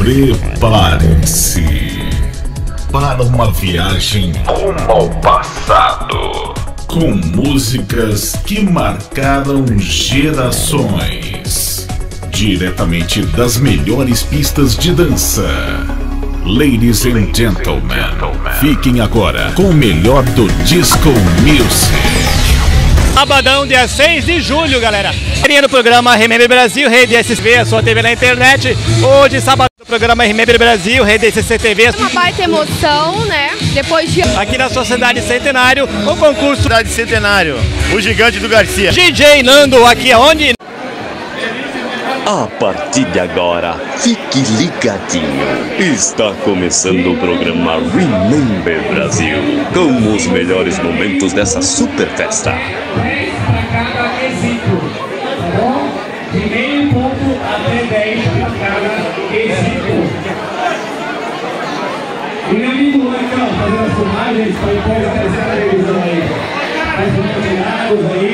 Preparem-se para uma viagem rumo ao passado, com músicas que marcaram gerações, diretamente das melhores pistas de dança. Ladies and gentlemen, fiquem agora com o melhor do Disco Music. Sabadão, dia 6 de julho, galera. No programa Remember Brasil, Rede SCTV, a sua TV na internet. Hoje, sábado, no programa Remember Brasil, Rede SCTV. Uma baita emoção, né? Depois de... Aqui na sua cidade Centenário, o concurso Cidade Centenário, o gigante do Garcia. DJ Nando, aqui aonde? A partir de agora, fique ligadinho. Está começando o programa Remember Brasil, com os melhores momentos dessa super festa. De meio ponto até 10 para cada quesito. E meu amigo aqui, ó, fazendo as filmagens para depois aparecer na televisão aí. Fazendo tirados aí.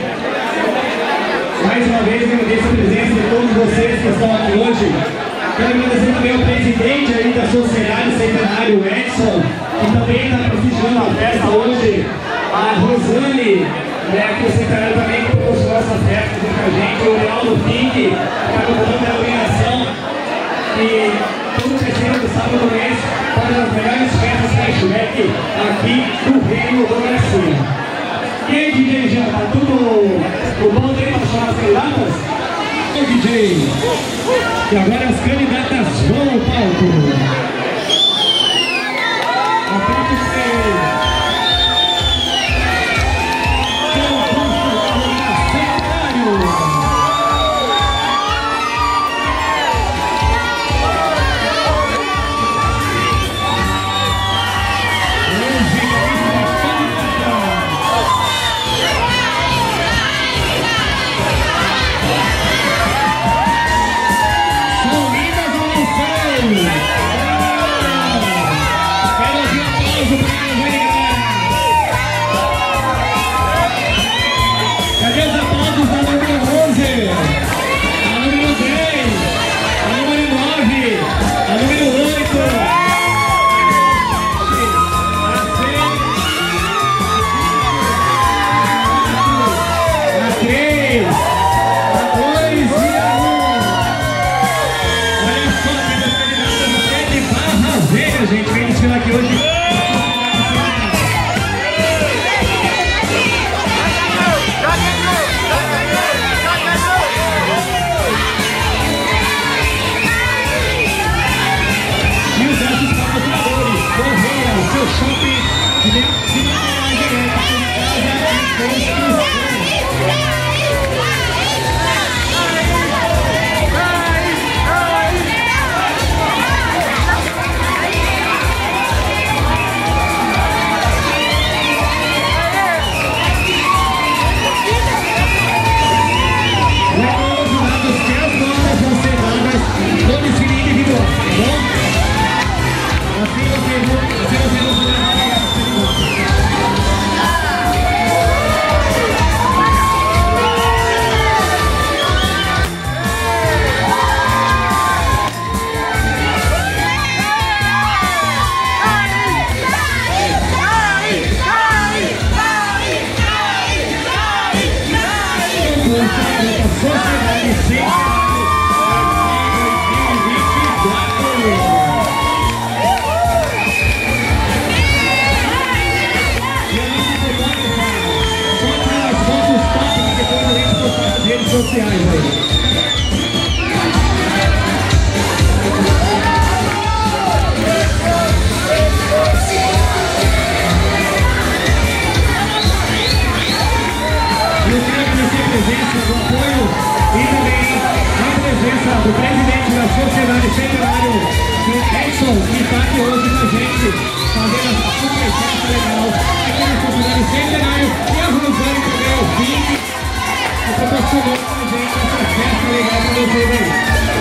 Mais uma vez, agradeço a presença de todos vocês que estão aqui hoje. Quero agradecer também ao presidente aí da Sociedade Centenário, Edson, que também está prestigiando a festa hoje. A Rosane, né, que o Centenário também proporcionou essa festa junto com a gente. O Lealdo Pink, que está comandando a iluminação. E todo terceiro sábado do mês, para as melhores festas cashback aqui do Reino do Garcia. E aí, DJ Jean, tá tudo bom aí para chamar as candidatas? O DJ. E agora as candidatas vão ao palco. Aperta os pés. Cadê os aplausos da número 11? A número 10, a número 9, a número 8, a 6, a 3, a 2 e a 1. Olha só, tem as candidatas de Barra Velha, gente, vem desfilar aqui hoje. Shopping de redes sociais aí. Eu quero agradecer a presença, do apoio e também a presença do presidente da Sociedade Centenário, o Edson, que está aqui hoje com a gente, fazendo essa super festa legal aqui na Sociedade Centenário, e a Rosane também, o Pink, que proporcionou com a gente essa festa legal para vocês aí.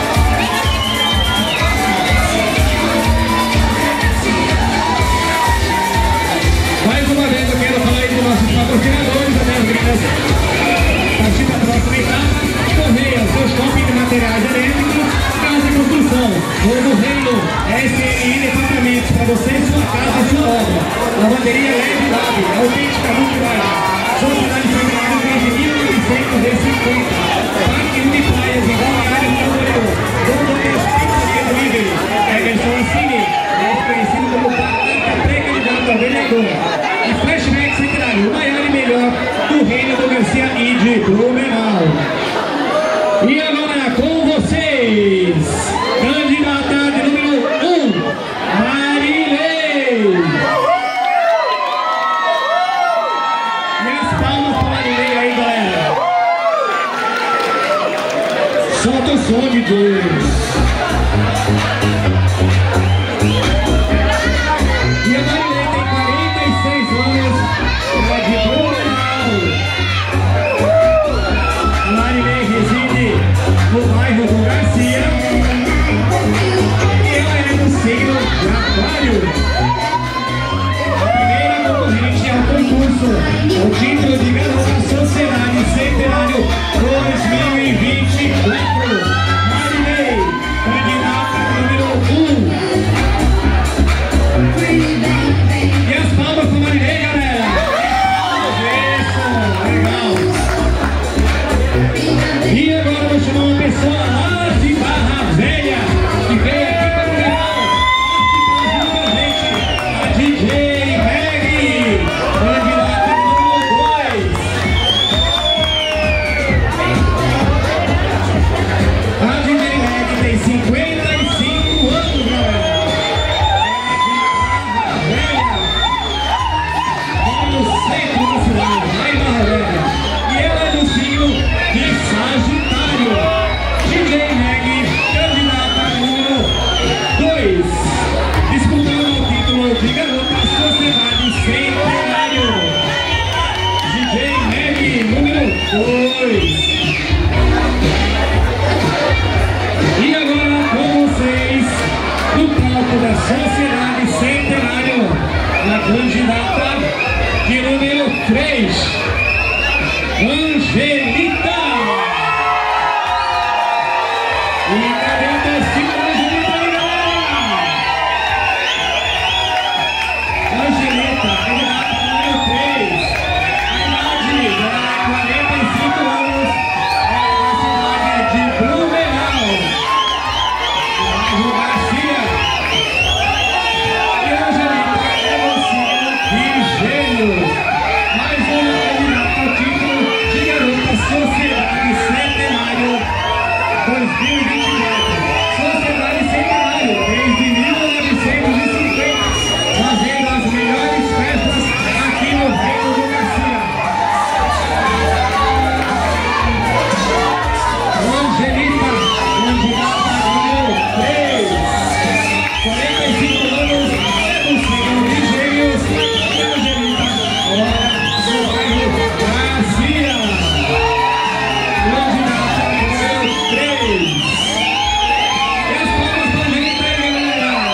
Mais uma vez eu quero falar aí dos nossos patrocinadores, até as meninas participam próxima etapa. Correia, seu shopping de materiais elétricos, casa e construção. do Reino, SNI Departamentos, para você, sua casa e sua obra. Lavanderia Leve Lab, autêntica multimarca. Sociedade Federal desde 1950. Parque Unipraias, em Balneário Camboriú. Rondônia, Sintonia do Iber. Emerson Assini, mais conhecido como pré-candidato a vereador. E Flashback Centenário, o maior e melhor do Reino do Garcia e de Blumenau. E agora com vocês, candidata de número 1, Marilei. E as palmas para Marilei aí, galera. Solta o som, DJ. E a Marilei tem 46 anos, ela é de Blumenau. A Marilei reside no bairro do Garcia e ela é do signo de Aquário. A primeira concorrente ao concurso, o título de Garota Sociedade Centenário 2024. Marilei, candidata número 1. E as palmas para Marilei, galera. Isso, legal. E agora eu vou chamar uma pessoa lá de Barra Velha, que veio aqui para o canal, a DJ Meg, candidata número 2. A DJ Meg tem 55 anos, galera. É de Barra Velha, no centro da cidade, lá em Barra Velha. E ela é do signo de Sagitário. DJ Meg, candidata número 2, disputando o título de Garota Sociedade Centenário. DJ Meg, número 2. E agora com vocês, no palco da Sociedade Centenário, a candidata de número 3, Angelita. E cadê o testigo da Angelita aí, galera? Angelita, candidata número 3. A idade dela é 45 anos. É da cidade de Blumenau, bairro Garcia. E a Angelita é do signo de Gêmeos. Mais uma candidata ao título de Garota Sociedade Centenário 2024. Sociedade Centenário, desde 1950, fazendo as melhores festas aqui no Reino do Garcia. Angelita, candidata número 3, 45 anos, é do signo de Gêmeos. E a Angelita mora no bairro Garcia. Candidata número 3. E as palmas para a Angelita aí, galera.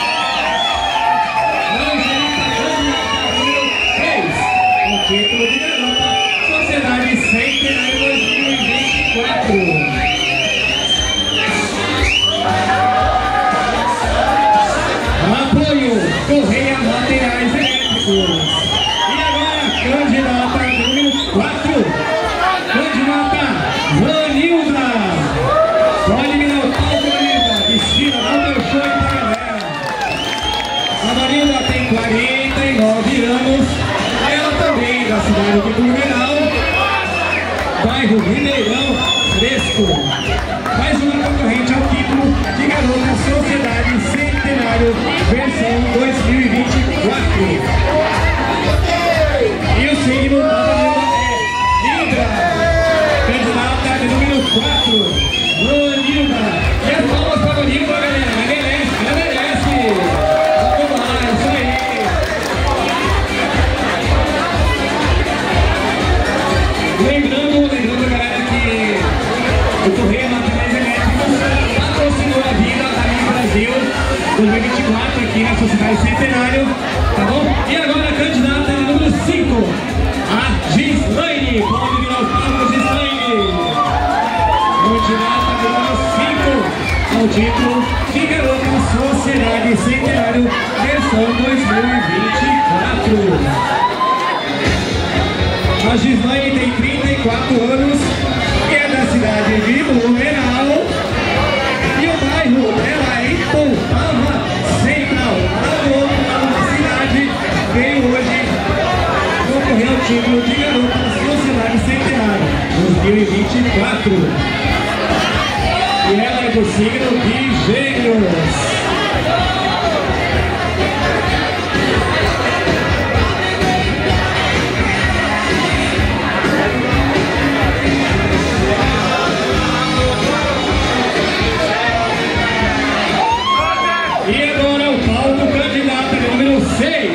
Angelita, candidata número 3. O título de Garota Sociedade Centenário 2024. Apoio Correia Materiais Elétricos. E agora, candidata número 4, candidata Vanilda. Pode me dar o palco, Vanilda. Piscina, dá o teu show aí pra galera. A Vanilda tem 49 anos. Ela também da cidade de Blumenau, bairro Ribeirão Fresco. Mais uma concorrente ao título de Garota Sociedade Centenário versão 2024. E o signo da Vanilda é Libra. Candidata de número 4, Vanilda. E as palmas para Vanilda, galera. Ela merece, ela merece. Vamos lá, é isso aí. Lembrando, galera, que o Correia Materiais Elétricos patrocinou a vida da Liga Brasil 2024 aqui na Sociedade Centenário, tá bom? E agora a candidata de número 5, a Gislaine. Pode virar o palco, Gislaine. Candidata de número 5 ao título de Garota Centenário, versão 2024. A Gislaine tem 34 anos e é da cidade de Blumenau. E o bairro dela é Itaipava Central, lá do outro lado da cidade. Veio hoje concorrer ao título de garota da Sociedade Centenário 2024. E ela é do signo de Gêmeos. E agora o palco candidata número 6.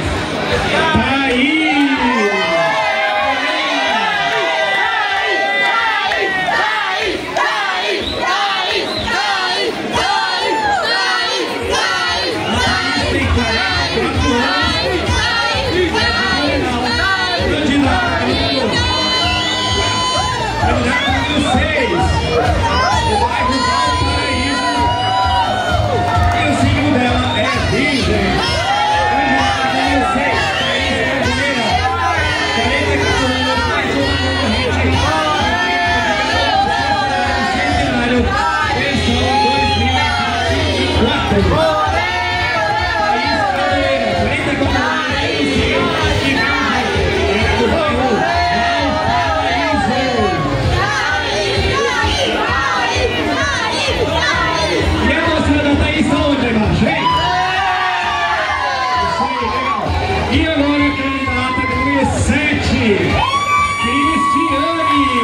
E agora a candidata número 7, Cristiane.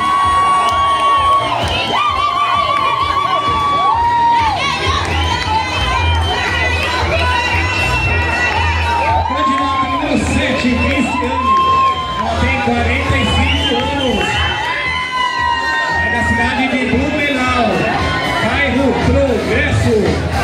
Candidata número 7, Cristiane. Ela tem 45 anos. É da cidade de Blumenau, bairro Progresso.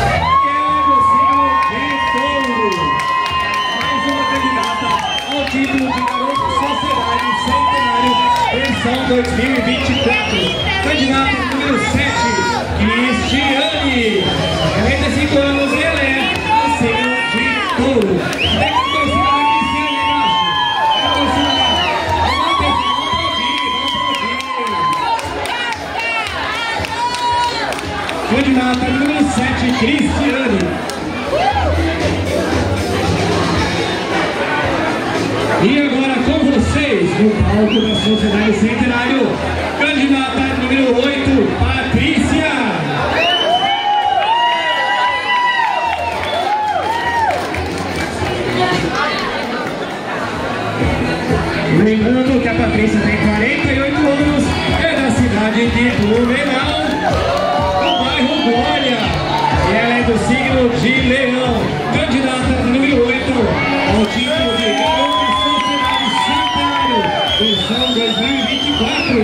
Título de garota Sociedade Centenário, versão 2024. Candidata número 7, Cristiane. 45 anos e ela é do signo de Touro. Tem que torcer a Cristiane embaixo. Tem que torcer lá. Vamos aplaudir. Candidata número 7, Cristiane. E agora com vocês, no palco da Sociedade Centenário, candidata número 8, Patrícia. Lembrando que a Patrícia tem 48 anos, é da cidade de Blumenau, no bairro Glória. E ela é do signo de Leão, candidata número 8 ao título de versão 2024.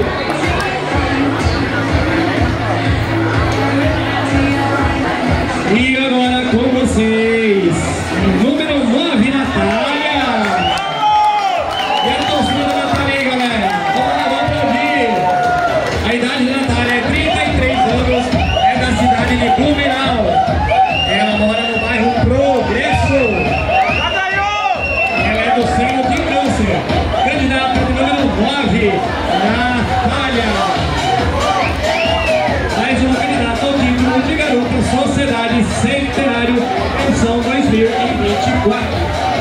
E agora com vocês, número 9, Natália. E a torcida da Natália aí, galera. Vamos lá, vamos aplaudir. A idade da Natália é 33 anos, é da cidade de Blumenau. Ela mora no bairro Progresso. Ela é do signo de Câncer. Candidata número 9, Natália. Mais uma candidata ao título de garota Sociedade Centenário, versão 2024.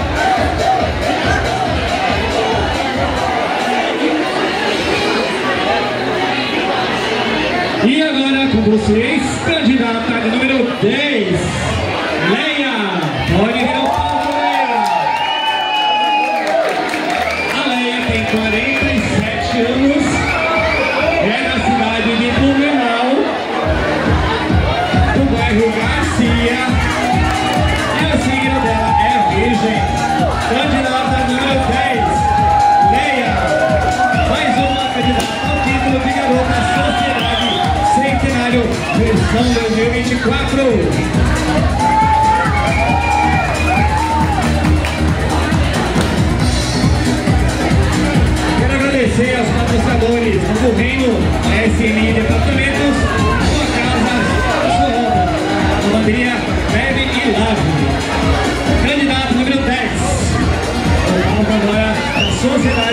E agora com vocês, candidata número 10, Leia. Pode ver o palco, Leia. A Leia tem 47 anos, é da cidade de Blumenau, do bairro Garcia, e o signo dela é Virgem. Candidata número 10, Leia. Mais uma candidata ao título de garota Sociedade Centenário, versão 2024. Quero agradecer aos patrocinadores do Reino, SMI Departamentos, sua casa, sua obra, lavanderia, bebe e lave.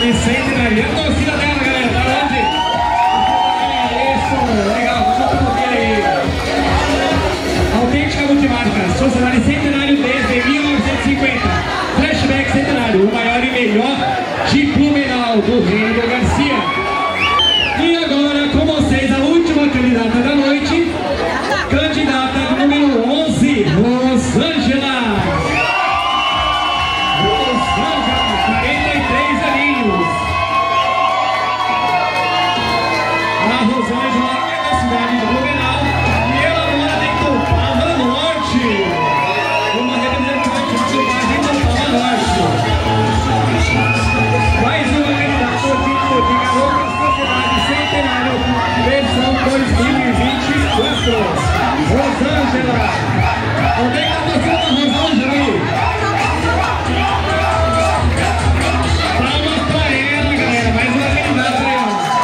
Sociedade Centenário. E a torcida dela, galera, tá onde? Isso, legal, vamos um pouquinho aí. Autêntica multimarca, Sociedade Centenário desde 1950. Flashback Centenário, o maior e melhor de Blumenau, do Reino Garcia. E agora com vocês a última candidata da noite, candidata número 11, Rosângela. Rosângela, 43 aninhos. A Rosângela é da cidade de Blumenau e ela mora em Tupava Norte. Uma representante do bairro de Tupava Norte. Mais uma candidata ao título de Garota Sociedade Centenário, versão 2024. Rosângela. Onde é que tá torcendo a Rosângela aí? Palmas pra ela, galera. Mais uma candidata aí, ó.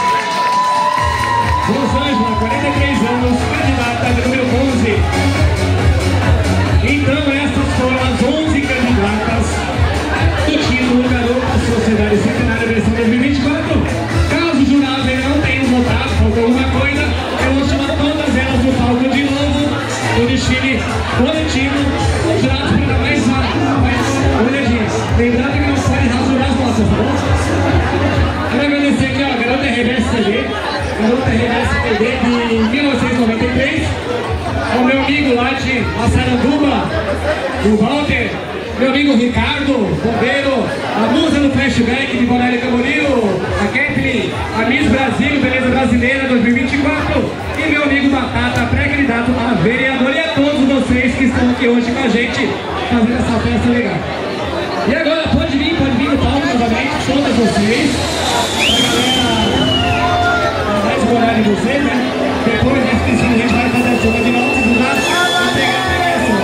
Rosângela, 43 anos, candidata número 11. Então, essas foram as 11 candidatas do título Garota Sociedade Centenário versão 2024. Caso os jurados ainda não tenham votado, faltou alguma coisa, eu vou chamar todas elas do palco de novo, do desfile coletivo. Os jurados para dar mais olhadinha. Lembrando que não pode rasurar as nossas, tá bom? Quero agradecer aqui, ó, Garota Reverso TV. Garota Reverso TV de 1993. O meu amigo lá de Massaranduba, o Walter. Meu amigo Ricardo, bombeiro, a musa do flashback de Balneário Camboriú, a Kathleen, a Miss Brasil, Beleza Brasileira 2024 e meu amigo Batata, pré-candidato a vereador, e a todos vocês que estão aqui hoje com a gente fazendo essa festa legal. E agora pode vir no palco novamente, todas vocês, a galera mais o horário de vocês, né? Depois da inscrição a gente vai fazer a chuva de notas e lá pegar a premiação.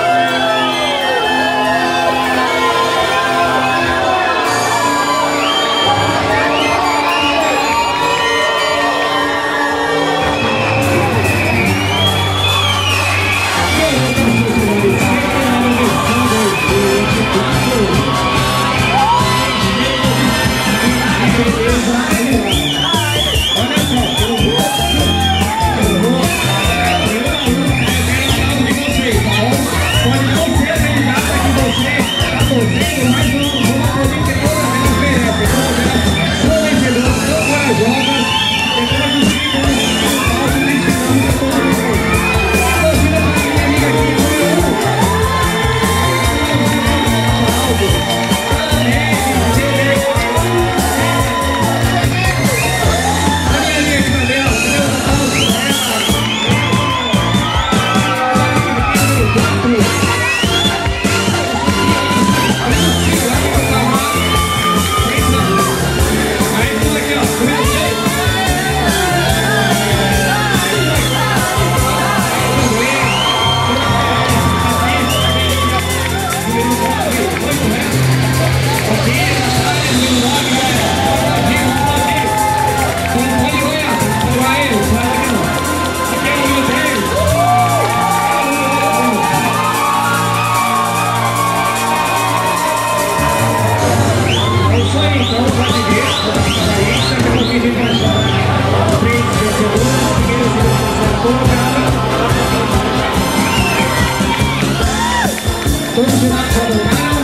Todos os lados votaram.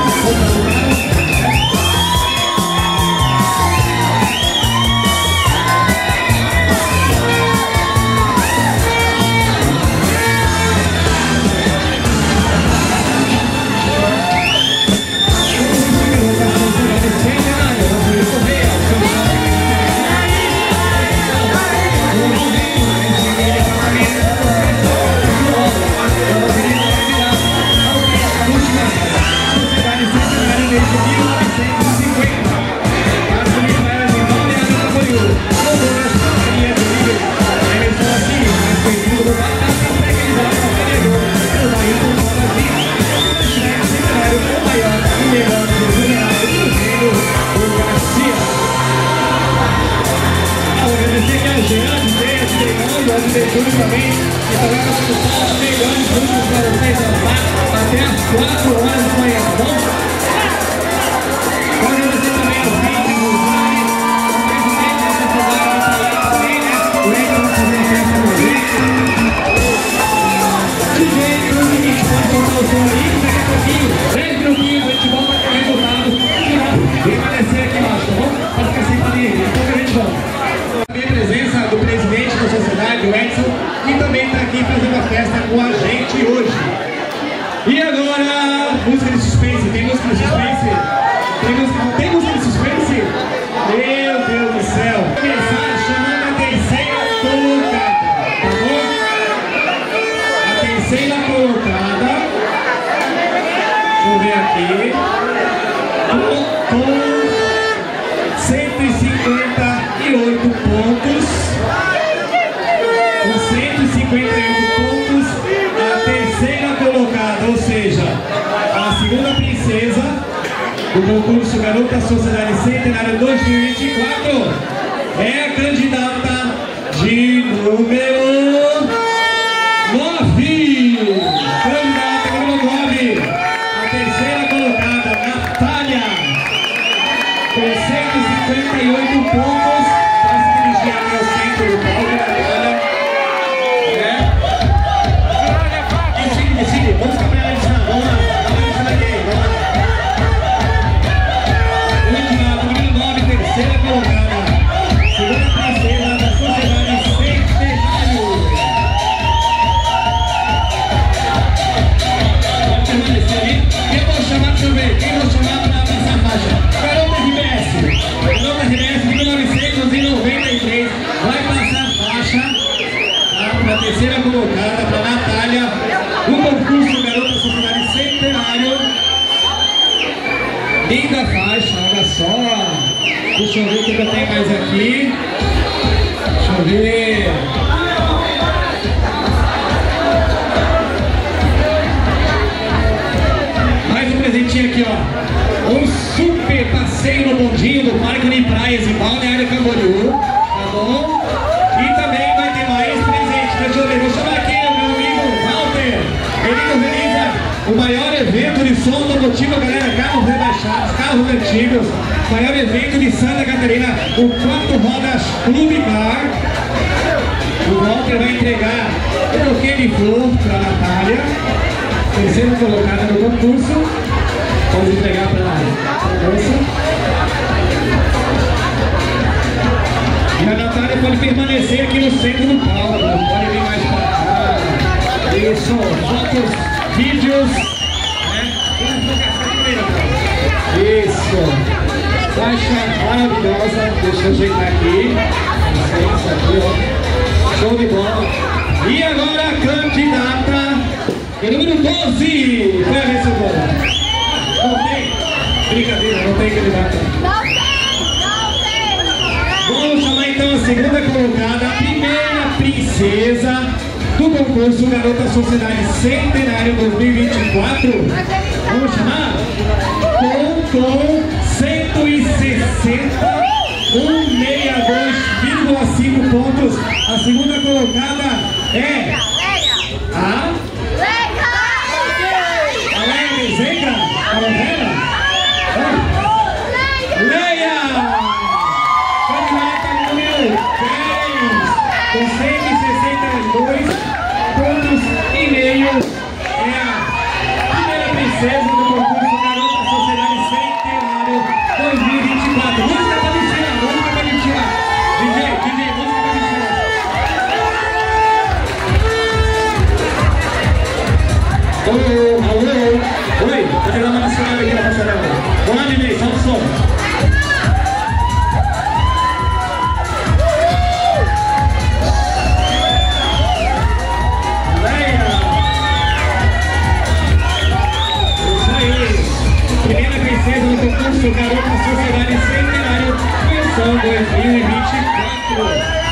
Prefeitura também, e também nós temos os melhores grupos para vocês dançar até as 4 horas da manhã, tá bom? Pode agradecer também aos vídeos. com 158 pontos. Com 158 pontos, a terceira colocada, ou seja, a segunda princesa do concurso Garota Sociedade Centenário 2024 é a candidata de número 9. Candidata número 9, a terceira colocada, Natália, com 158 pontos, para se dirigir aqui ao centro do palco, Natália. Decide, vamos ficar pra analisar, vamos lá, aqui, vamos lá. Número 9, terceira colocada, segunda princesa da Sociedade Centenário. Pode permanecer ali. Quem vou chamar, deixa eu ver, quem vou chamar pra passar a faixa? Garota RBS, número 993, vai passar a faixa para a terceira colocada, para a Natália, no concurso Garota Sociedade Centenário. Linda faixa, olha só. Deixa eu ver o que eu tenho mais aqui. Deixa eu ver. Mais um presentinho aqui, ó. Um super passeio no bondinho do Parque Uni Praias em Balneário Camboriú. Tá bom? E também vai ter mais presente. Deixa eu ver, vou chamar aqui o meu amigo Walter. Ele organiza o maior evento de som automotivo, galera, carros rebaixados, carros antigos. Maior evento de Santa Catarina, o 4 Rodas Clube Bar. O Walter vai entregar o buquê de flor para a Natália, terceira colocada no concurso. Vamos entregar para a moça. E a Natália pode permanecer aqui no centro do palco, pode vir mais para cá. Isso, fotos, vídeos, né? Isso, faixa maravilhosa, deixa eu ajeitar aqui. Isso aqui, ó. Show de bola. E agora a candidata número 12. Vai ver se eu vou. Não tem? Brincadeira, não tem candidata. Vamos chamar então a segunda colocada, a primeira princesa do concurso Garota Sociedade Centenário 2024. Vamos chamar? Com 162,5 pontos. A segunda colocada é a Leia Zenga, a novela? Leia! Candidata número 10, com 162 pontos e meio. É a primeira princesa do concurso Garota Sociedade Centenário 2024. Música pra me tirar, música pra me tirar. DJ, música pra me tirar. Alô. Oi, vou pegar uma nacional aqui na passarela. Vamos lá, DJ, solta o som. Primeira princesa do concurso Garota Sociedade Centenário, versão 2024.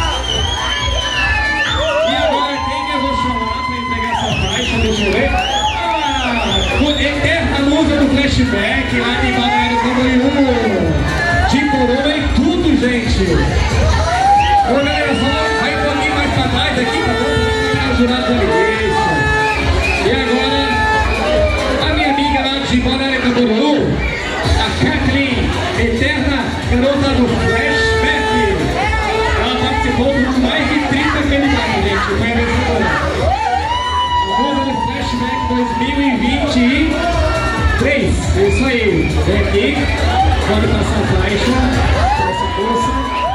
E agora quem que eu vou chamar para entregar essa faixa? Deixa eu ver. Eterna musa do flashback lá de Balneário Camboriú. De corona e tudo, gente. Ô galera, só vai um pouquinho mais para trás aqui, tá bom? Vamos o jurado da igreja. E agora a minha amiga lá de Balneário Camboriú, a Kathleen, eterna garota do flashback. Ela participou de mais de 30 candidatos, gente. Foi a vencedora. Musa do flashback 2023. É isso aí. Vem aqui. Pode passar a faixa. Essa moça.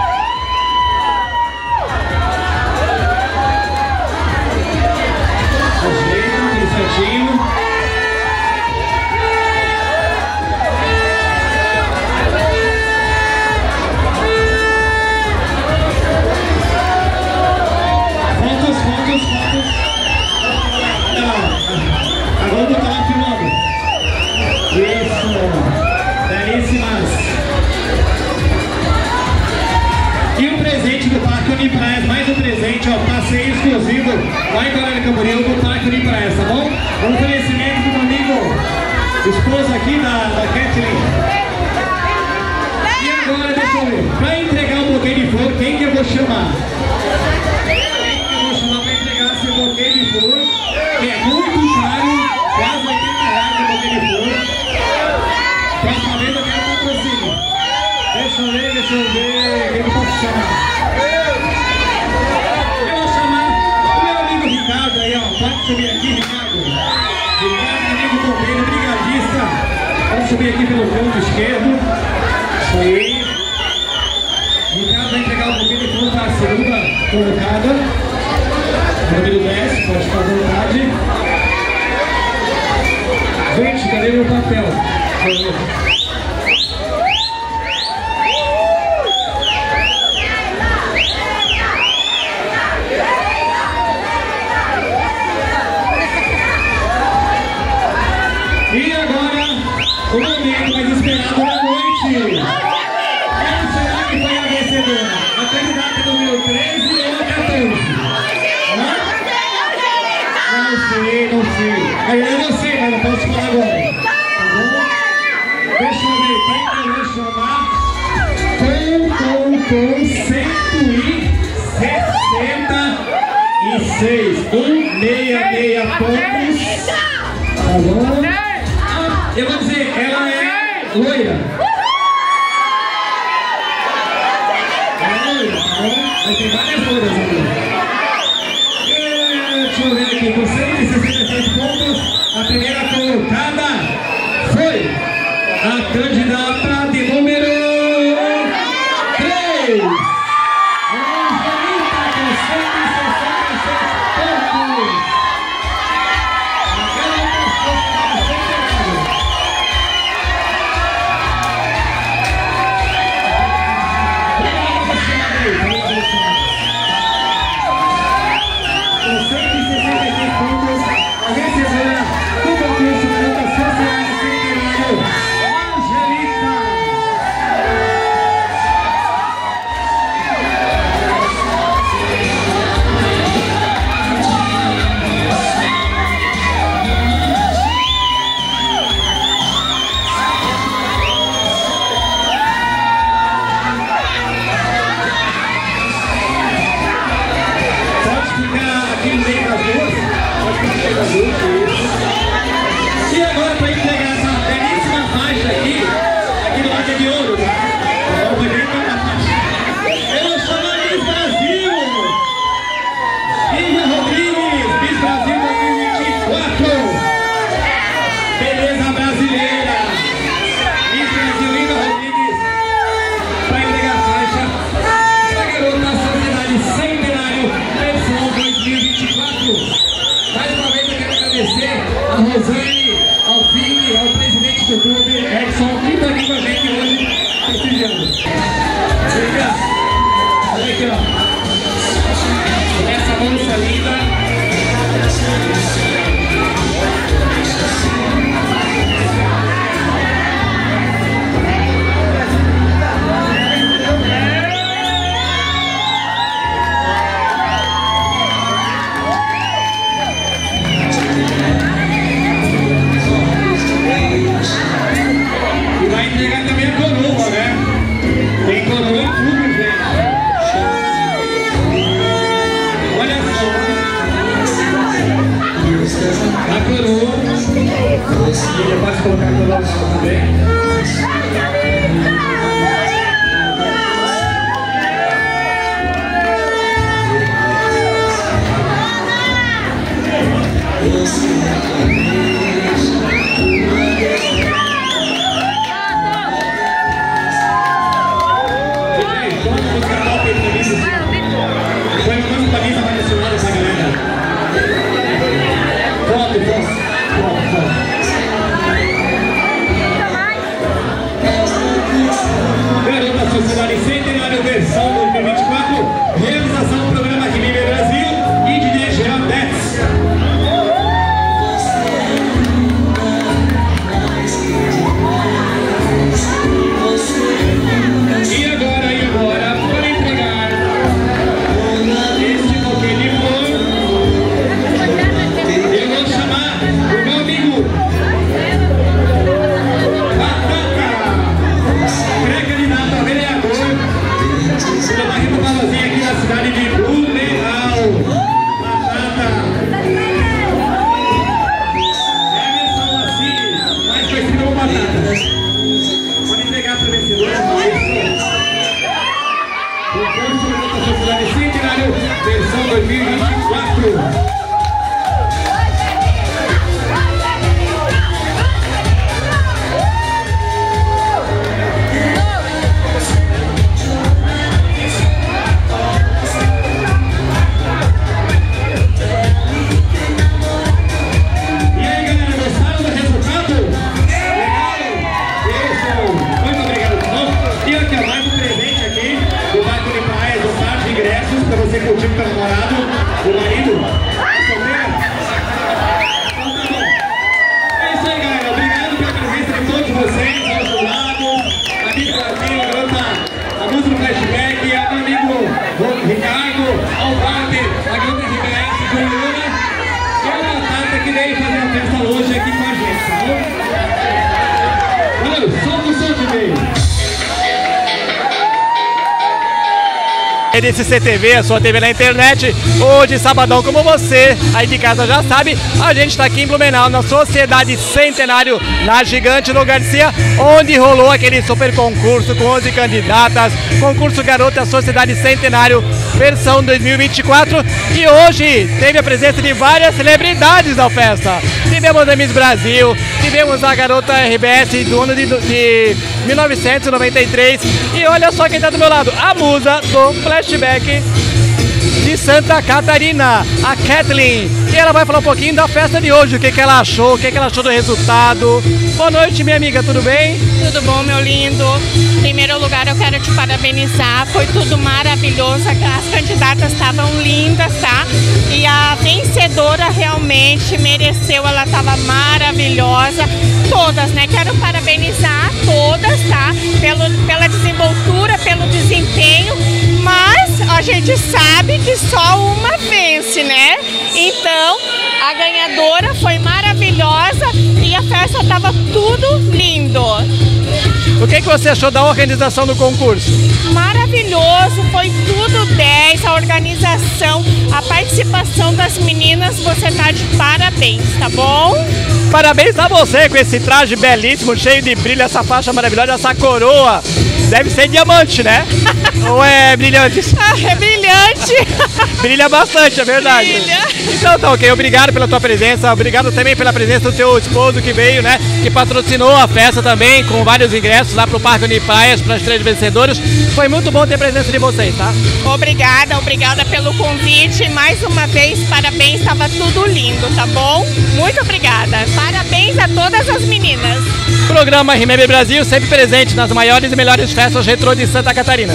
Ajeita, tudo certinho. Agora eu tava filmando. Isso. Belíssimas. lá em Coronel Camboriú, eu vou botar aqui pra essa, tá bom? Um oferecimento do meu amigo, esposa aqui da Kathleen. E agora, deixa eu ver, pra entregar um buquê de flor, quem que eu vou chamar? Quem que eu vou chamar pra entregar esse buquê de flor? Que é muito caro, quase R$80 o buquê de flor. Próxima vez eu quero patrocínio. Deixa eu ver, quem eu posso chamar? Eu vou chamar o meu amigo Ricardo aí, ó. Pode subir aqui, Ricardo. Ricardo, amigo bombeiro, brigadista. Pode subir aqui pelo canto esquerdo. Isso aí. Ricardo vai entregar um pouquinho de flor para a segunda colocada. Número 10, pode ficar à vontade. Gente, cadê meu papel? E agora, o momento mais esperado da noite. Quem será que foi a vencedora? A candidata número 13 ou a 14? Não sei. Eu não sei, mas não posso falar agora. Tá bom? Deixa eu ver, quem que eu vou chamar? Com 166. 166 pontos. Tá bom? Eu vou dizer, ela é loira. Ela é loira, tá bom? Mas tem várias loiras aqui. Deixa eu ver aqui, com 166 pontos, a primeira colocada foi a candidata de número 3. Angelita, com 166 pontos. E agora, para entregar essa belíssima faixa aqui do lado é de ouro, tá? Eu vou chamar Miss Brasil! Lívia Rodrigues, Miss Brasil 2024! Beleza brasileira! Miss Brasil, Lívia Rodrigues, para entregar a faixa da garota Sociedade Centenário, versão 2024. Mais uma vez eu quero agradecer a Rosane, ao Fini, ao presidente do clube, Edson, que está aqui com a gente hoje, prestigiando. Obrigado. Olha aqui, ó. Essa moça linda. E vai entregar também a coroa, né? Tem coroa em tudo, gente. Olha só. A coroa. Ele pode colocar a coroa também. Foi uma coisa pra mim, tava mencionando essa galera. Foto. Garota Sociedade Centenário versão 2024. Realização do programa Remember Brasil e de DGA Bets. E agora, para entregar este buquê de flor, festa hoje aqui com a gente, tá bom? Valeu, solta o som de meio. Desse CTV, a sua TV na internet, hoje, sabadão, como você aí de casa já sabe, a gente está aqui em Blumenau, na Sociedade Centenário, na Gigante no Garcia, onde rolou aquele super concurso com 11 candidatas, concurso Garota Sociedade Centenário, versão 2024, e hoje teve a presença de várias celebridades na festa. Tivemos a Miss Brasil, tivemos a Garota RBS do ano de 1993, e olha só quem está do meu lado, a musa do Flashback de Santa Catarina, a Kathleen, e ela vai falar um pouquinho da festa de hoje, o que ela achou, o que ela achou do resultado. Boa noite, minha amiga, tudo bem? Tudo bom, meu lindo? Em primeiro lugar, eu quero te parabenizar, foi tudo maravilhoso, as candidatas estavam lindas, tá? E a vencedora realmente mereceu, ela estava maravilhosa, todas, né? Quero parabenizar todas, tá? Pela desenvoltura, pelo desempenho, mas a gente sabe que só uma vence, né? Então, a ganhadora foi maravilhosa e a festa estava tudo lindo. O que você achou da organização do concurso? Maravilhoso, foi tudo 10, a organização, a participação das meninas, você tá de parabéns, tá bom? Parabéns a você com esse traje belíssimo, cheio de brilho, essa faixa maravilhosa, essa coroa. Deve ser diamante, né? Ou é brilhante? É brilhante. Brilha bastante, é verdade. Brilha. Então tá ok, obrigado pela tua presença, obrigado também pela presença do teu esposo que veio, né? Que patrocinou a festa também, com vários ingressos lá pro Parque Unipraias, para as 3 vencedoras. Foi muito bom ter a presença de vocês, tá? Obrigada pelo convite. Mais uma vez, parabéns, estava tudo lindo, tá bom? Muito obrigada. Parabéns a todas as meninas. Programa Remember Brasil, sempre presente nas maiores e melhores festas retrô de Santa Catarina.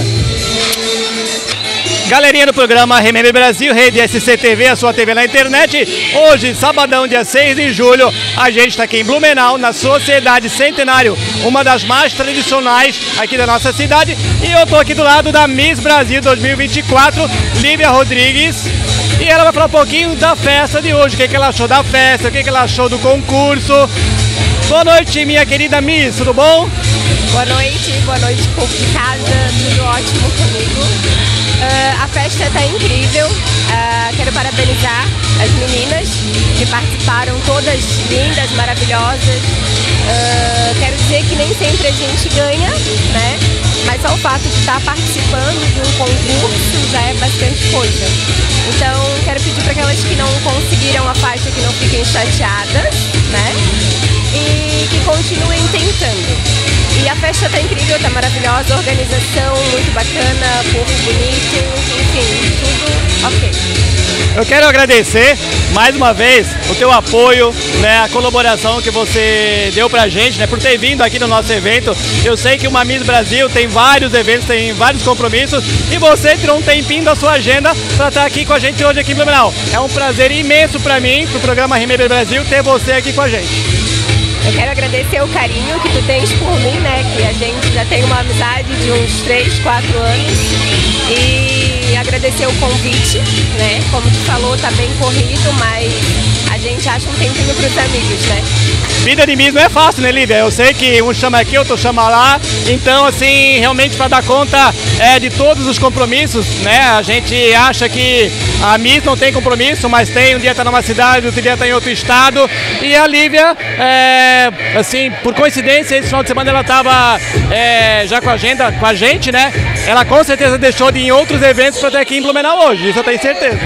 Galerinha do programa Remember Brasil, Rede SCTV, a sua TV na internet. Hoje, sabadão, dia 6 de julho, a gente está aqui em Blumenau, na Sociedade Centenário, uma das mais tradicionais aqui da nossa cidade. E eu estou aqui do lado da Miss Brasil 2024, Lívia Rodrigues. E ela vai falar um pouquinho da festa de hoje, o que ela achou da festa, o que ela achou do concurso. Boa noite, minha querida Miss, tudo bom? Boa noite, povo de casa, tudo ótimo comigo. A festa está incrível, quero parabenizar as meninas que participaram, todas lindas, maravilhosas. Quero dizer que nem sempre a gente ganha, né? Mas só o fato de estar participando de um concurso já é bastante coisa. Então, quero pedir para aquelas que não conseguiram a faixa que não fiquem chateadas, né? E que continuem tentando. E a festa tá incrível, tá maravilhosa, organização muito bacana, povo bonito, enfim, tudo ok. Eu quero agradecer mais uma vez o teu apoio, né, a colaboração que você deu pra gente, né, por ter vindo aqui no nosso evento. Eu sei que uma Miss Brasil tem vários eventos, tem vários compromissos e você tirou um tempinho da sua agenda para estar aqui com a gente hoje aqui em Blumenau. É um prazer imenso para mim, pro programa Remember Brasil, ter você aqui com a gente. Eu quero agradecer o carinho que tu tens por mim, né? Que a gente já tem uma amizade de uns 3, 4 anos. E agradecer o convite, né? Como tu falou, tá bem corrido, mas a gente acha um tempinho pros amigos, né? Vida de Miss não é fácil, né, Lívia? Eu sei que um chama aqui, outro chama lá. Então, assim, realmente para dar conta de todos os compromissos, né? A gente acha que a Miss não tem compromisso, mas tem. Um dia tá numa cidade, outro dia tá em outro estado. E a Lívia, assim, por coincidência, esse final de semana ela tava já com a agenda com a gente, né? Ela com certeza deixou de ir em outros eventos para estar aqui em Blumenau hoje, isso eu tenho certeza.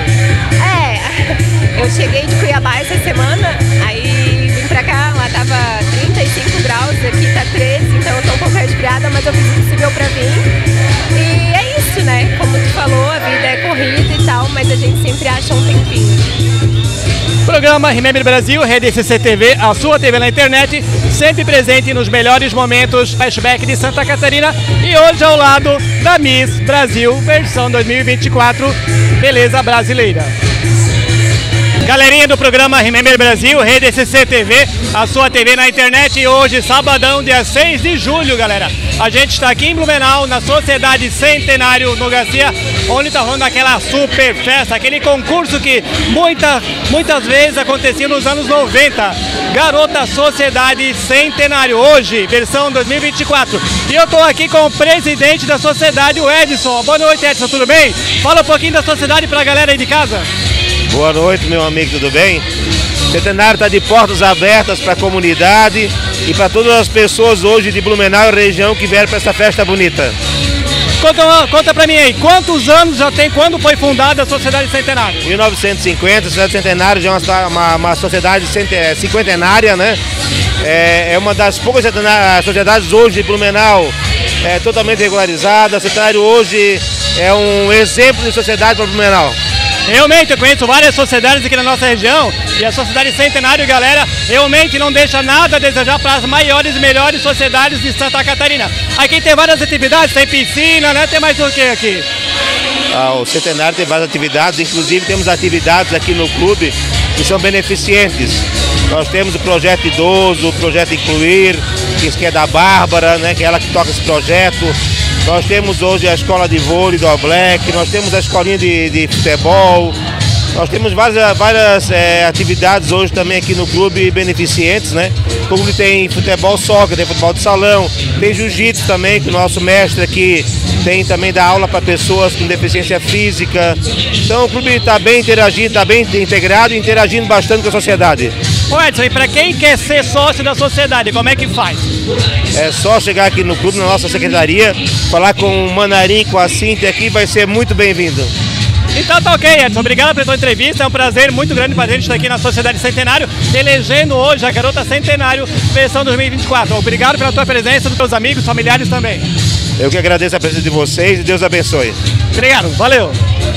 Eu cheguei de Cuiabá essa semana, aí vim pra cá, lá tava 35 graus, aqui tá 13, então eu tô um pouco resfriada, mas eu fiz o possível pra vir. E é isso, né? Como tu falou, a vida é corrida e tal, mas a gente sempre acha um tempinho. Programa Remember Brasil, Rede SCTV, a sua TV na internet, sempre presente nos melhores momentos, Flashback de Santa Catarina e hoje ao lado da Miss Brasil, versão 2024, beleza brasileira. Galerinha do programa Remember Brasil, Rede SC TV, a sua TV na internet. E hoje, sabadão, dia 6 de julho, galera. A gente está aqui em Blumenau, na Sociedade Centenário no Garcia, onde está rolando aquela super festa, aquele concurso que muitas vezes acontecia nos anos 90. Garota Sociedade Centenário, hoje, versão 2024. E eu estou aqui com o presidente da sociedade, o Edson. Boa noite, Edson, tudo bem? Fala um pouquinho da sociedade para a galera aí de casa. Boa noite, meu amigo, tudo bem? O Centenário está de portas abertas para a comunidade e para todas as pessoas hoje de Blumenau e região que vieram para essa festa bonita. Conta pra mim aí, quantos anos já tem, quando foi fundada a Sociedade Centenário? 1950, a Sociedade Centenário já é uma sociedade cinquentenária, né? É uma das poucas sociedades hoje de Blumenau totalmente regularizada. O Centenário hoje é um exemplo de sociedade para Blumenau. Realmente, eu conheço várias sociedades aqui na nossa região e a Sociedade Centenário, galera, realmente não deixa nada a desejar para as maiores e melhores sociedades de Santa Catarina. Aqui tem várias atividades, tem piscina, né? Tem mais o que aqui? O Centenário tem várias atividades, inclusive temos atividades aqui no clube que são beneficentes. Nós temos o Projeto Idoso, o Projeto Incluir, que é da Bárbara, né? Que é ela que toca esse projeto. Nós temos hoje a escola de vôlei do All Black, nós temos a escolinha de futebol, nós temos várias atividades hoje também aqui no clube beneficentes, né? O clube tem futebol soccer, tem futebol de salão, tem jiu-jitsu também, que o nosso mestre aqui tem também dá aula para pessoas com deficiência física. Então o clube está bem interagindo, está bem integrado e interagindo bastante com a sociedade. Ô Edson, e para quem quer ser sócio da sociedade, como é que faz? É só chegar aqui no clube, na nossa secretaria, falar com o Manarim, com a Cíntia aqui, vai ser muito bem-vindo. Então tá ok, Edson, obrigado pela sua entrevista, é um prazer muito grande pra gente estar aqui na Sociedade Centenário, elegendo hoje a Garota Centenário, versão 2024. Obrigado pela tua presença, dos teus amigos, familiares também. Eu que agradeço a presença de vocês e Deus abençoe. Obrigado, valeu.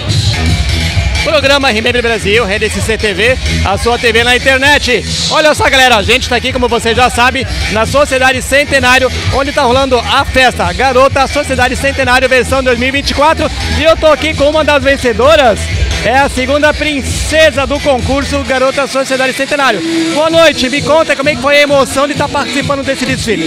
Programa Remember Brasil, Rede SC TV, a sua TV na internet. Olha só, galera, a gente está aqui, como você já sabe, na Sociedade Centenário, onde está rolando a festa Garota Sociedade Centenário versão 2024. E eu tô aqui com uma das vencedoras, é a segunda princesa do concurso Garota Sociedade Centenário. Boa noite, me conta como é que foi a emoção de estar participando desse desfile.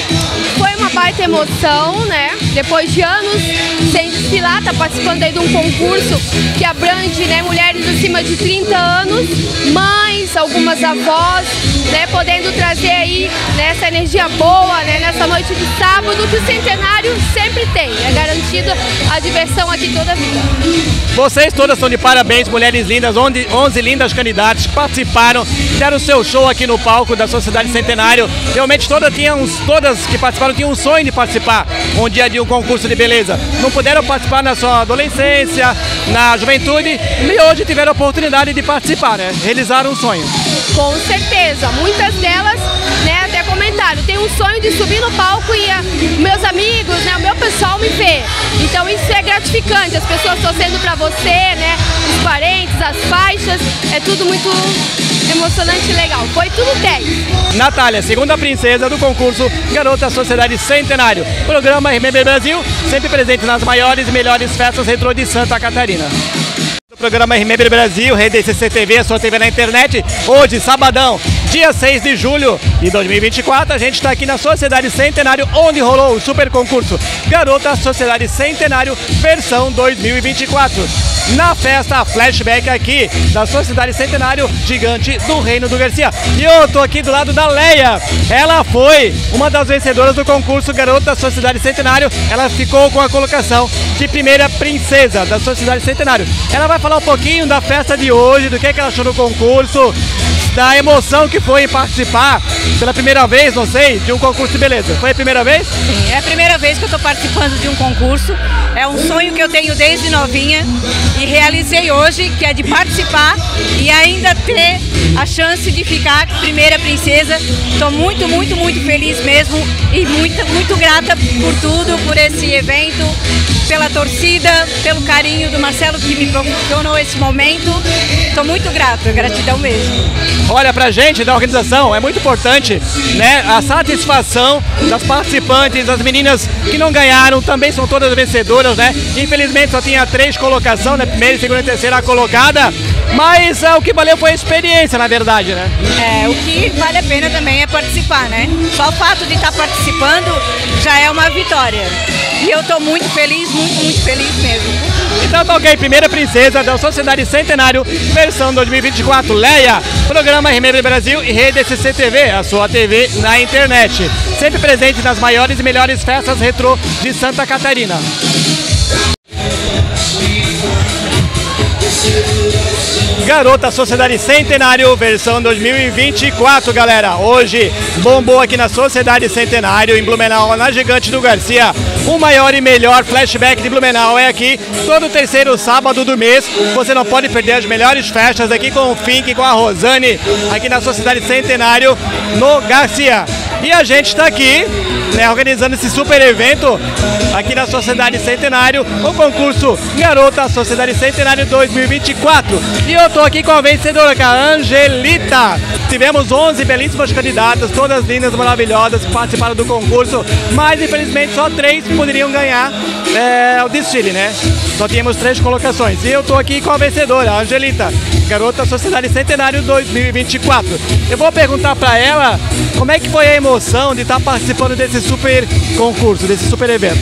Foi uma baita emoção, né? Depois de anos sem desfilar, tá participando aí de um concurso que abrange, né, mulheres acima de 30 anos, mães, algumas avós, né, podendo trazer aí, né, essa energia boa, né, nessa noite de sábado que o Centenário sempre tem. É garantida a diversão aqui toda a vida. Vocês todas estão de parabéns, mulheres lindas, 11 lindas candidatas que participaram, deram seu show aqui no palco da Sociedade Centenário. Realmente todas que participaram tinham um sonho de participar um dia de um concurso de beleza. Não puderam participar na sua adolescência, na juventude, e hoje tiveram a oportunidade de participar, né? Realizaram um sonho. Com certeza, muitas delas, né, até comentaram, tem um sonho de subir no palco e meus amigos, né, o meu pessoal me vê. Então isso é gratificante, as pessoas torcendo pra você, né, os parentes, as faixas, é tudo muito emocionante e legal. Foi tudo 10. Natália, segunda princesa do concurso Garota Sociedade Centenário. Programa Remember Brasil, sempre presente nas maiores e melhores festas retrô de Santa Catarina. O programa Remember Brasil, Rede SC TV, a sua TV na internet. Hoje, sabadão, dia 6 de julho de 2024, a gente está aqui na Sociedade Centenário, onde rolou o super concurso Garota Sociedade Centenário, versão 2024. Na festa flashback aqui da Sociedade Centenário, gigante do Reino do Garcia. E eu tô aqui do lado da Leia. Ela foi uma das vencedoras do concurso Garota Sociedade Centenário. Ela ficou com a colocação de primeira princesa da Sociedade Centenário. Ela vai falar um pouquinho da festa de hoje, do que ela achou do concurso, da emoção que foi em participar pela primeira vez, não sei, de um concurso de beleza. Foi a primeira vez? Sim, é a primeira vez que eu estou participando de um concurso. É um sonho que eu tenho desde novinha e realizei hoje, que é de participar e ainda ter a chance de ficar primeira princesa. Estou muito, muito, muito feliz mesmo e muito grata por tudo, por esse evento, pela torcida, pelo carinho do Marcelo que me proporcionou esse momento. Estou muito grata, gratidão mesmo. Olha, pra gente da organização é muito importante, né, a satisfação das participantes, das meninas que não ganharam, também são todas vencedoras, né? Infelizmente só tinha 3 colocações, né, primeira, segunda e terceira colocada, Mas o que valeu foi a experiência, na verdade, né? O que vale a pena também é participar, né? Só o fato de estar participando já é uma vitória. E eu estou muito feliz, muito feliz mesmo. Então tá ok, primeira princesa da Sociedade Centenário, versão 2024, Leia, programa Remember Brasil e Rede SCTV, a sua TV na internet. Sempre presente nas maiores e melhores festas retrô de Santa Catarina. Garota Sociedade Centenário, versão 2024, galera. Hoje bombou aqui na Sociedade Centenário, em Blumenau, na Gigante do Garcia. O maior e melhor flashback de Blumenau é aqui, todo terceiro sábado do mês. Você não pode perder as melhores festas aqui com o Fink, com a Rosane, aqui na Sociedade Centenário, no Garcia. E a gente está aqui, né, organizando esse super evento aqui na Sociedade Centenário, o concurso Garota Sociedade Centenário 2024. E eu tô aqui com a vencedora, com a Angelita. Tivemos 11 belíssimas candidatas, todas lindas, maravilhosas, que participaram do concurso, mas infelizmente só 3 poderiam ganhar o desfile, né? Só tínhamos 3 colocações. E eu tô aqui com a vencedora, a Angelita, Garota Sociedade Centenário 2024. Eu vou perguntar para ela como é que foi a emoção de estar participando desse super concurso, desse super evento.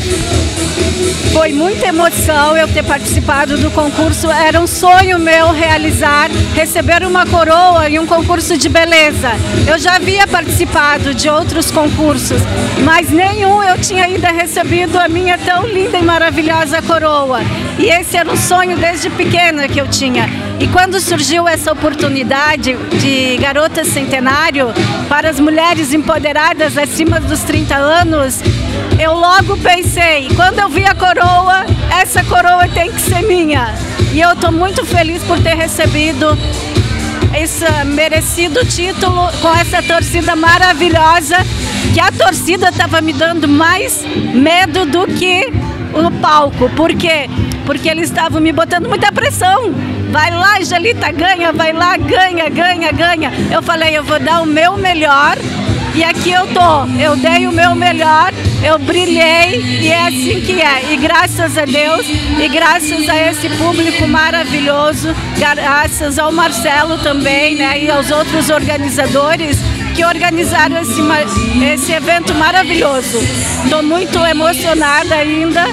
Foi muita emoção eu ter participado do concurso. Era um sonho meu realizar, receber uma coroa em um concurso de beleza. Eu já havia participado de outros concursos, mas nenhum eu tinha ainda recebido a minha tão linda e maravilhosa coroa. E esse era um sonho desde pequena que eu tinha. E quando surgiu essa oportunidade de Garota Centenário para as mulheres empoderadas acima dos 30 anos, eu logo pensei, quando eu vi a coroa, essa coroa tem que ser minha. E eu estou muito feliz por ter recebido esse merecido título com essa torcida maravilhosa, que a torcida estava me dando mais medo do que o palco. Por quê? Porque eles estavam me botando muita pressão. Vai lá, Angelita, ganha, vai lá, ganha, ganha, ganha. Eu falei, eu vou dar o meu melhor. E aqui eu tô, eu dei o meu melhor, eu brilhei e é assim que é. E graças a Deus e graças a esse público maravilhoso, graças ao Marcelo também, né, e aos outros organizadores que organizaram esse evento maravilhoso. Estou muito emocionada ainda.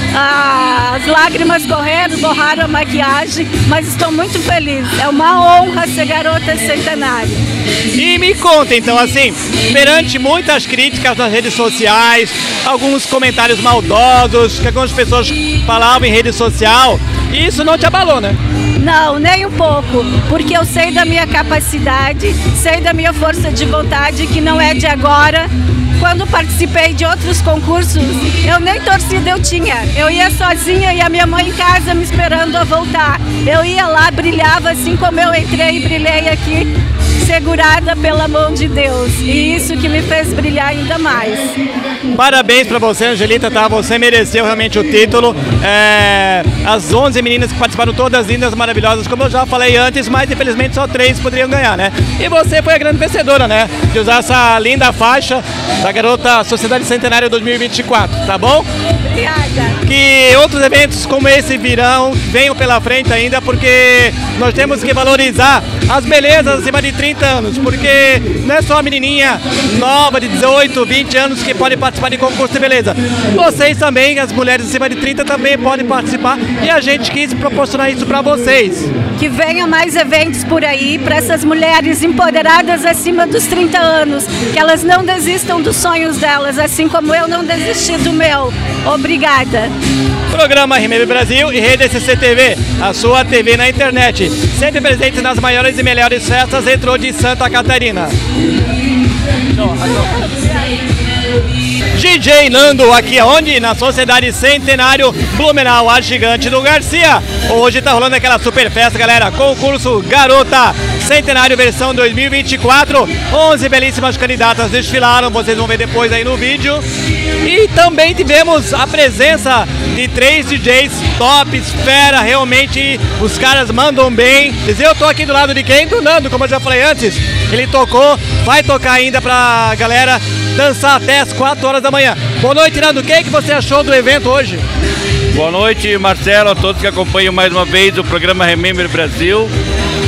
As lágrimas correram, borraram a maquiagem, mas estou muito feliz. É uma honra ser Garota Centenário. E me conta, então, assim, perante muitas críticas nas redes sociais, alguns comentários maldosos que algumas pessoas falavam em rede social, isso não te abalou, né? Não, nem um pouco, porque eu sei da minha capacidade, sei da minha força de vontade, que não é de agora. Quando participei de outros concursos, eu nem torcida eu tinha. Eu ia sozinha e a minha mãe em casa me esperando a voltar. Eu ia lá, brilhava assim como eu entrei e brilhei aqui, segurada pela mão de Deus. E isso que me fez brilhar ainda mais. Parabéns pra você, Angelita, tá? Você mereceu realmente o título. As 11 meninas que participaram, todas lindas, maravilhosas, como eu já falei antes, mas infelizmente só 3 poderiam ganhar, né? E você foi a grande vencedora, né? De usar essa linda faixa da Garota Sociedade Centenário 2024, tá bom? Obrigada. Que outros eventos como esse venham pela frente ainda, porque nós temos que valorizar as belezas acima de 30 anos, porque não é só a menininha nova de 18, 20 anos que pode participar de concurso de beleza. Vocês também, as mulheres acima de 30 também podem participar e a gente quis proporcionar isso para vocês. Que venham mais eventos por aí para essas mulheres empoderadas acima dos 30 anos, que elas não desistam dos sonhos delas, assim como eu não desisti do meu. Obrigada. Programa Remember Brasil e Rede SCTV, a sua TV na internet, sempre presente nas maiores e melhores festas retrô de Santa Catarina. DJ Nando, aqui onde? Na Sociedade Centenário Blumenau, a Gigante do Garcia. Hoje tá rolando aquela super festa, galera. Concurso Garota Centenário versão 2024. 11 belíssimas candidatas desfilaram, vocês vão ver depois aí no vídeo. E também tivemos a presença de 3 DJs tops, fera, realmente os caras mandam bem. Eu tô aqui do lado de quem? Do Nando, como eu já falei antes. Ele tocou, vai tocar ainda pra galera dançar até as 4 horas da manhã. Boa noite, Nando. O que você achou do evento hoje? Boa noite, Marcelo, a todos que acompanham mais uma vez o programa Remember Brasil.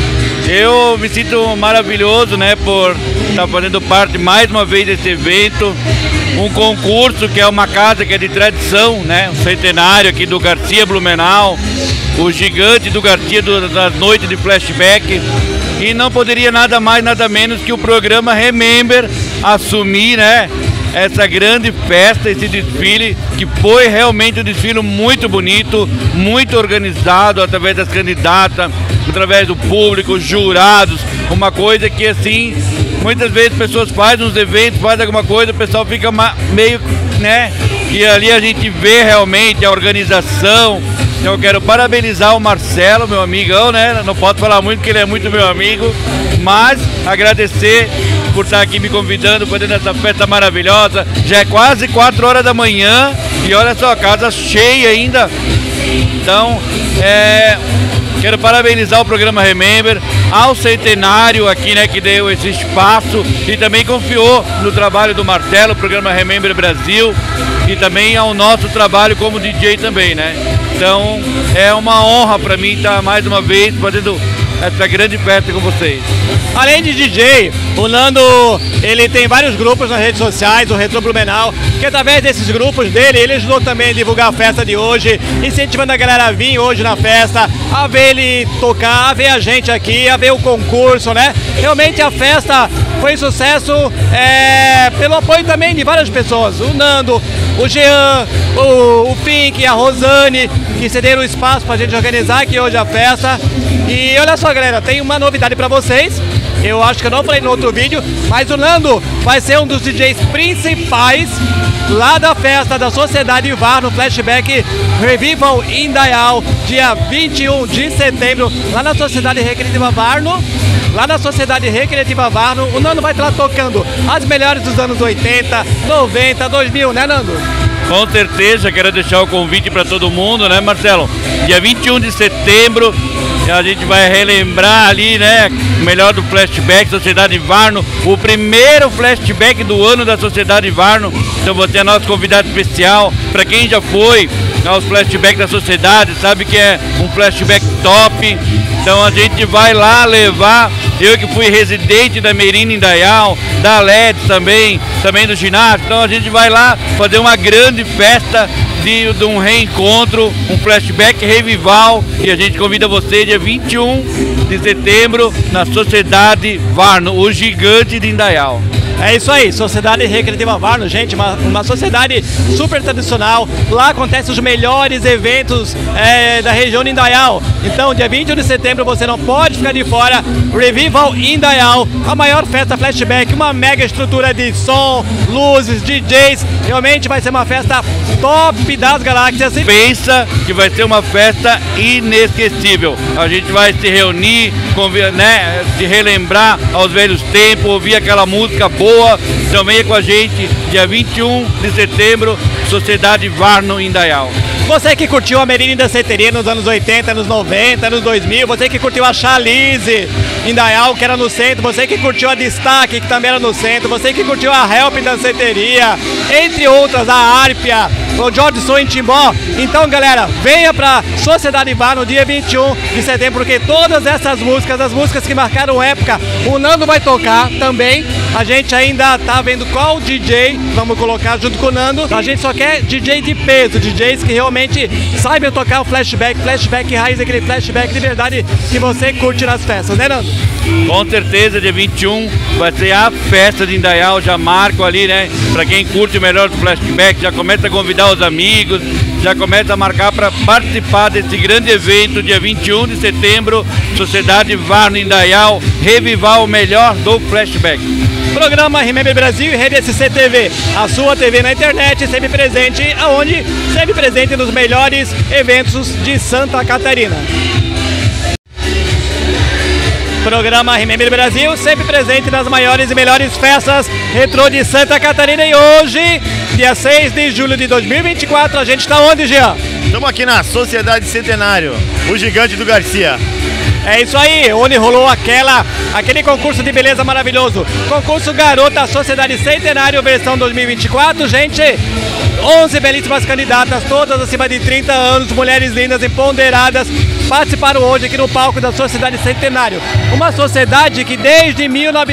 Eu me sinto maravilhoso, né, por estar fazendo parte mais uma vez desse evento, um concurso que é uma casa que é de tradição, né, um centenário aqui do Garcia Blumenau, o gigante do Garcia das noites de flashback, e não poderia nada mais, nada menos que o programa Remember assumir, né, essa grande festa, esse desfile, que foi realmente um desfile muito bonito, muito organizado, através das candidatas, através do público, jurados, uma coisa que assim, muitas vezes pessoas fazem uns eventos, fazem alguma coisa, o pessoal fica meio, né, e ali a gente vê realmente a organização. Então eu quero parabenizar o Marcelo, meu amigão, né, não posso falar muito porque ele é muito meu amigo, mas agradecer por estar aqui me convidando, fazendo essa festa maravilhosa. Já é quase 4 horas da manhã e olha só, a casa cheia ainda. Então, quero parabenizar o programa Remember, ao Centenário aqui, né, que deu esse espaço e também confiou no trabalho do Marcelo, o programa Remember Brasil, e também ao nosso trabalho como DJ também, né. Então, é uma honra para mim estar mais uma vez fazendo essa grande festa com vocês. Além de DJ, o Nando, ele tem vários grupos nas redes sociais, o Retro Blumenau, que através desses grupos dele, ele ajudou também a divulgar a festa de hoje, incentivando a galera a vir hoje na festa, a ver ele tocar, a ver a gente aqui, a ver o concurso, né? Realmente a festa foi um sucesso pelo apoio também de várias pessoas, o Nando, o Jean, o Pink, a Rosane, que cederam o espaço pra gente organizar aqui hoje a festa. E olha só, galera, tem uma novidade pra vocês. Eu acho que eu não falei no outro vídeo, mas o Nando vai ser um dos DJs principais lá da festa da Sociedade VAR no Flashback Revival Indaial, dia 21 de setembro, lá na Sociedade Recreativa Varno. Lá na Sociedade Recreativa Varno, o Nando vai estar lá tocando as melhores dos anos 80, 90, 2000, né, Nando? Com certeza, quero deixar o convite para todo mundo, né, Marcelo? Dia 21 de setembro, a gente vai relembrar ali, né, o melhor do Flashback, Sociedade Varno, o primeiro Flashback do ano da Sociedade Varno. Então você é nosso convidado especial. Para quem já foi aos Flashbacks da Sociedade, sabe que é um Flashback top. Então a gente vai lá levar, eu que fui residente da Merina Indaial, da LED também do ginásio, então a gente vai lá fazer uma grande festa de um reencontro, um flashback revival, e a gente convida você dia 21 de setembro na Sociedade Varno, o gigante de Indaial. É isso aí, Sociedade Recreativa Varno, gente, uma sociedade super tradicional. Lá acontecem os melhores eventos da região de Indaial. Então, dia 21 de setembro, você não pode ficar de fora. Revival Indaial, a maior festa flashback, uma mega estrutura de som, luzes, DJs. Realmente vai ser uma festa top das galáxias. Pensa que vai ser uma festa inesquecível. A gente vai se reunir, né, se relembrar aos velhos tempos, ouvir aquela música boa. Então venha com a gente, dia 21 de setembro, Sociedade Varno Indaial. Você que curtiu a Merina Danceteria nos anos 80, anos 90, anos 2000, você que curtiu a Chalice Indaial, que era no centro, você que curtiu a Destaque, que também era no centro, você que curtiu a Help Danceteria, entre outras, a Árpia, o Jordson em Timbó. Então, galera, venha pra Sociedade VAR no dia 21 de setembro, porque todas essas músicas, as músicas que marcaram época, o Nando vai tocar também. A gente ainda tá vendo qual DJ vamos colocar junto com o Nando. A gente só quer DJ de peso, DJs que realmente saibam tocar o flashback raiz, aquele flashback de verdade que você curte nas festas, né, Nando? Com certeza, dia 21 vai ser a festa de Indaial, já marco ali, né? Pra quem curte o melhor do flashback, já começa a convidar os amigos, já começa a marcar para participar desse grande evento, dia 21 de setembro, Sociedade Varno Indaial, revivar o melhor do flashback. Programa Remember Brasil e Rede SC TV, a sua TV na internet, sempre presente, aonde? Sempre presente nos melhores eventos de Santa Catarina. Programa Remember Brasil, sempre presente nas maiores e melhores festas retrô de Santa Catarina. E hoje, dia 6 de julho de 2024, a gente está onde, Jean? Estamos aqui na Sociedade Centenário, o gigante do Garcia. É isso aí, onde rolou aquele concurso de beleza maravilhoso. Concurso Garota Sociedade Centenário versão 2024, gente. 11 belíssimas candidatas, todas acima de 30 anos, mulheres lindas, empoderadas, participaram hoje aqui no palco da Sociedade Centenário. Uma sociedade que desde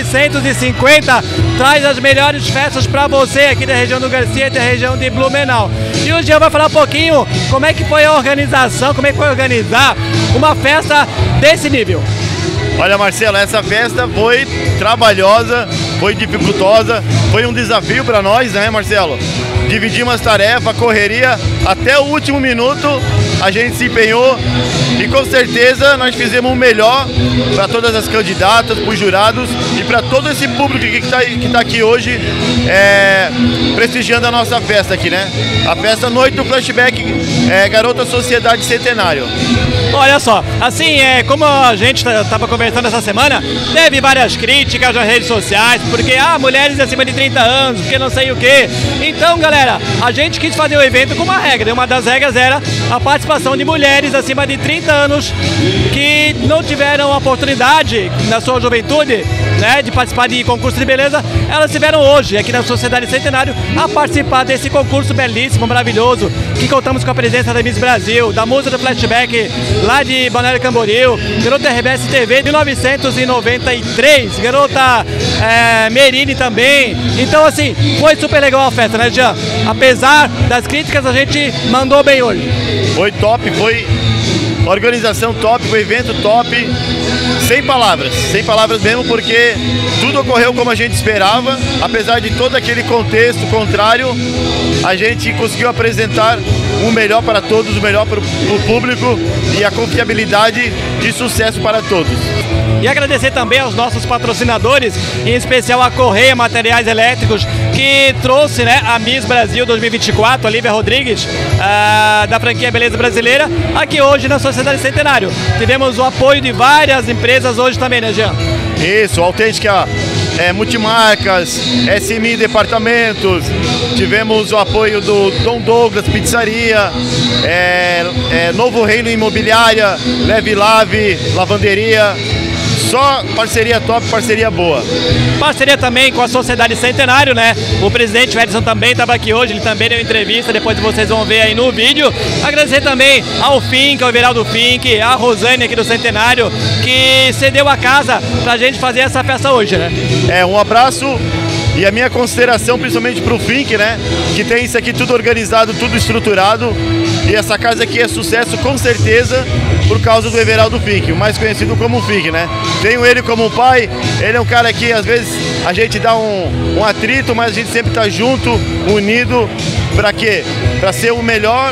1950 traz as melhores festas para você aqui da região do Garcia e da região de Blumenau. E o Jean vai falar um pouquinho como é que foi a organização, como é que foi organizar uma festa desse nível. Olha, Marcelo, essa festa foi trabalhosa, foi dificultosa, foi um desafio para nós, né, Marcelo? Dividimos as tarefas, correria, até o último minuto a gente se empenhou e com certeza nós fizemos o melhor para todas as candidatas, para os jurados e para todo esse público que tá aqui hoje prestigiando a nossa festa aqui, né? A festa Noite do Flashback Garota Sociedade Centenário. Olha só, assim, como a gente estava conversando essa semana, teve várias críticas nas redes sociais, porque, mulheres acima de 30 anos, porque não sei o quê. Então, galera, a gente quis fazer o evento com uma regra, e uma das regras era a participação de mulheres acima de 30 anos que não tiveram a oportunidade, na sua juventude, né, de participar de concurso de beleza. Elas tiveram hoje, aqui na Sociedade Centenário, a participar desse concurso belíssimo, maravilhoso, que contamos com a presença da Miss Brasil, da Musa do Flashback, lá de Balneário Camboriú, garota RBS TV de 1993, garota Merini também. Então, assim, foi super legal a festa, né, Jean? Apesar das críticas, a gente mandou bem hoje. Foi top, foi organização top, foi evento top, sem palavras mesmo, porque tudo ocorreu como a gente esperava, apesar de todo aquele contexto contrário, a gente conseguiu apresentar o melhor para todos, o melhor para o público e a confiabilidade de sucesso para todos. E agradecer também aos nossos patrocinadores, em especial a Correia Materiais Elétricos, que trouxe, né, a Miss Brasil 2024, a Lívia Rodrigues, da franquia Beleza Brasileira, aqui hoje na Sociedade Centenário. Tivemos o apoio de várias empresas hoje também, né, Jean? Isso, Autêntica Multimarcas, SMI Departamentos, tivemos o apoio do Dom Douglas Pizzaria, Novo Reino Imobiliária, Leve Lave, Lavanderia. Só parceria top, parceria boa. Parceria também com a Sociedade Centenário, né? O presidente Edson também estava aqui hoje, ele também deu entrevista, depois vocês vão ver aí no vídeo. Agradecer também ao Fink, ao Everaldo Fink, a Rosane aqui do Centenário, que cedeu a casa pra gente fazer essa festa hoje, né? Um abraço e a minha consideração principalmente pro Fink, né? Que tem isso aqui tudo organizado, tudo estruturado. E essa casa aqui é sucesso com certeza por causa do Everaldo Fink, o mais conhecido como Fink, né? Tenho ele como um pai, ele é um cara que às vezes a gente dá um atrito, mas a gente sempre tá junto, unido, para quê? Para ser o melhor,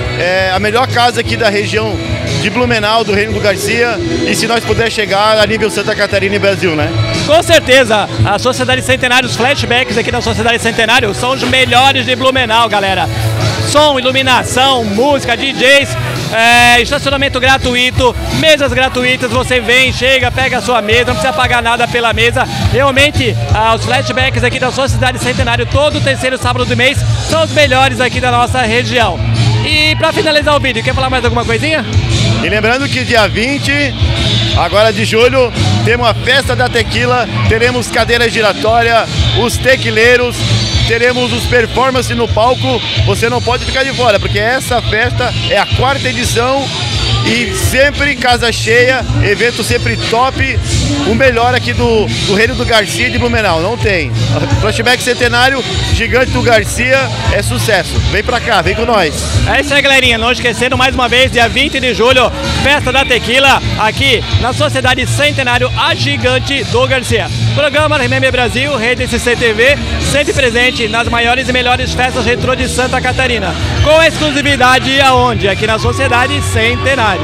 a melhor casa aqui da região de Blumenau, do Reino do Garcia, e se nós puder chegar a nível Santa Catarina e Brasil, né? Com certeza, a Sociedade Centenário, os flashbacks aqui da Sociedade Centenário são os melhores de Blumenau, galera. Som, iluminação, música, DJs, estacionamento gratuito, mesas gratuitas, você vem, chega, pega a sua mesa, não precisa pagar nada pela mesa. Realmente, os flashbacks aqui da Sociedade Centenário, todo terceiro sábado do mês, são os melhores aqui da nossa região. E para finalizar o vídeo, quer falar mais alguma coisinha? E lembrando que dia 20, agora de julho, temos a Festa da Tequila, teremos cadeira giratória, os tequileiros, teremos os performances no palco, você não pode ficar de fora, porque essa festa é a 4ª edição e sempre casa cheia, evento sempre top, o melhor aqui do Reino do Garcia e de Blumenau, não tem. Flashback Centenário, Gigante do Garcia, é sucesso. Vem pra cá, vem com nós. É isso aí, galerinha, não esquecendo mais uma vez, dia 20 de julho, Festa da Tequila, aqui na Sociedade Centenário, a Gigante do Garcia. Programa Remember Brasil, Rede CCTV, sempre presente nas maiores e melhores festas retrô de Santa Catarina. Com exclusividade aonde? Aqui na Sociedade Centenário.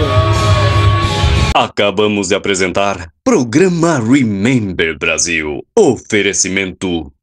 Acabamos de apresentar Programa Remember Brasil. Oferecimento